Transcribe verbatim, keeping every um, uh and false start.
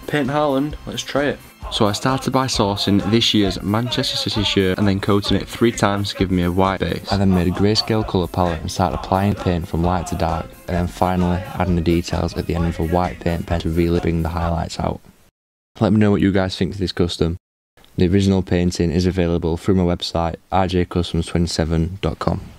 Paint Haaland, let's try it. So I started by sourcing this year's Manchester City shirt and then coating it three times to give me a white base. I then made a grayscale colour palette and started applying paint from light to dark, and then finally adding the details at the end of a white paint pen to really bring the highlights out. Let me know what you guys think of this custom. The original painting is available through my website r j customs twenty-seven dot com.